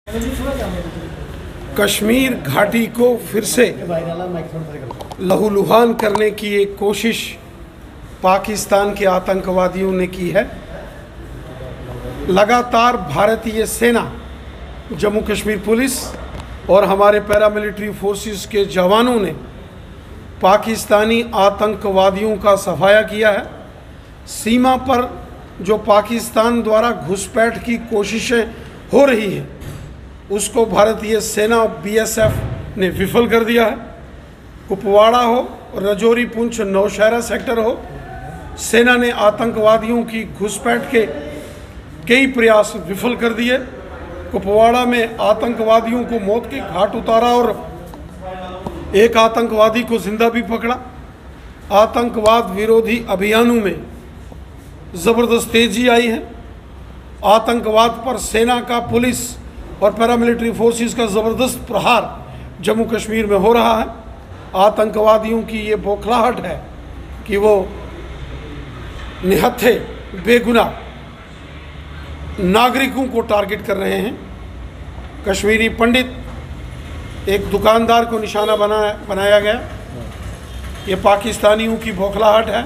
कश्मीर घाटी को फिर से लहूलुहान करने की एक कोशिश पाकिस्तान के आतंकवादियों ने की है। लगातार भारतीय सेना, जम्मू कश्मीर पुलिस और हमारे पैरामिलिट्री फोर्सेस के जवानों ने पाकिस्तानी आतंकवादियों का सफाया किया है। सीमा पर जो पाकिस्तान द्वारा घुसपैठ की कोशिशें हो रही हैं, उसको भारतीय सेना बीएसएफ ने विफल कर दिया है। कुपवाड़ा हो, रजौरी, पुंछ, नौशहरा सेक्टर हो, सेना ने आतंकवादियों की घुसपैठ के कई प्रयास विफल कर दिए। कुपवाड़ा में आतंकवादियों को मौत के घाट उतारा और एक आतंकवादी को जिंदा भी पकड़ा। आतंकवाद विरोधी अभियानों में ज़बरदस्त तेजी आई है। आतंकवाद पर सेना का, पुलिस और पैरामिलिट्री फोर्सेस का ज़बरदस्त प्रहार जम्मू कश्मीर में हो रहा है। आतंकवादियों की ये बौखलाहट है कि वो निहत्थे बेगुनाह नागरिकों को टारगेट कर रहे हैं। कश्मीरी पंडित, एक दुकानदार को निशाना बनाया गया। ये पाकिस्तानियों की बौखलाहट है।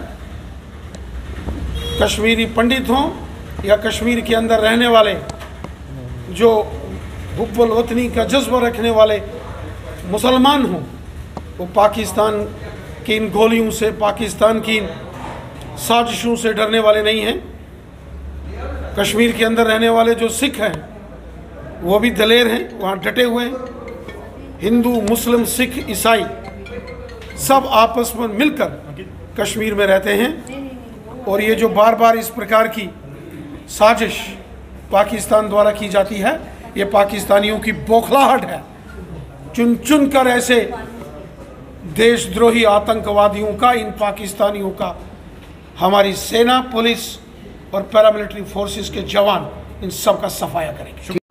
कश्मीरी पंडित हों या कश्मीर के अंदर रहने वाले जो हुब्बुल वतनी का जज्बा रखने वाले मुसलमान हों, वो पाकिस्तान की इन गोलियों से, पाकिस्तान की इन साजिशों से डरने वाले नहीं हैं। कश्मीर के अंदर रहने वाले जो सिख हैं वो भी दलेर हैं, वहाँ डटे हुए हैं। हिंदू, मुस्लिम, सिख, ईसाई सब आपस में मिलकर कश्मीर में रहते हैं। और ये जो बार बार इस प्रकार की साजिश पाकिस्तान द्वारा की जाती है, ये पाकिस्तानियों की बौखलाहट है। चुन चुन कर ऐसे देशद्रोही आतंकवादियों का, इन पाकिस्तानियों का हमारी सेना, पुलिस और पैरामिलिट्री फोर्सेस के जवान इन सब का सफाया करेंगे।